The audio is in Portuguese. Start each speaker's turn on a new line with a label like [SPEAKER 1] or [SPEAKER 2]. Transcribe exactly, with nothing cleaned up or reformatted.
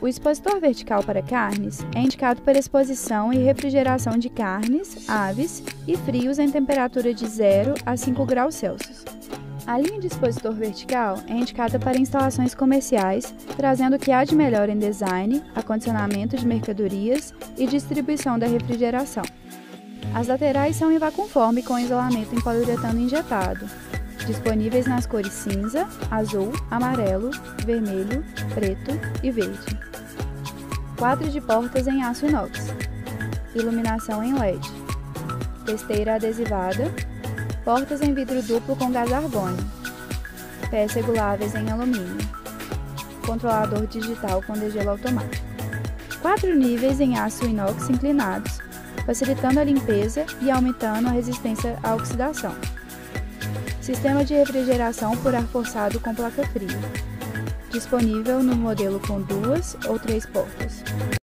[SPEAKER 1] O expositor vertical para carnes é indicado para exposição e refrigeração de carnes, aves e frios em temperatura de zero a cinco graus Celsius. A linha de expositor vertical é indicada para instalações comerciais, trazendo o que há de melhor em design, acondicionamento de mercadorias e distribuição da refrigeração. As laterais são em vacuumforme com isolamento em poliuretano injetado, disponíveis nas cores cinza, azul, amarelo, vermelho, preto e verde. Quadro de portas em aço inox, iluminação em L E D, testeira adesivada, portas em vidro duplo com gás argônio, pés reguláveis em alumínio, controlador digital com degelo automático. Quatro níveis em aço inox inclinados, facilitando a limpeza e aumentando a resistência à oxidação. Sistema de refrigeração por ar forçado com placa fria, disponível no modelo com duas ou três portas.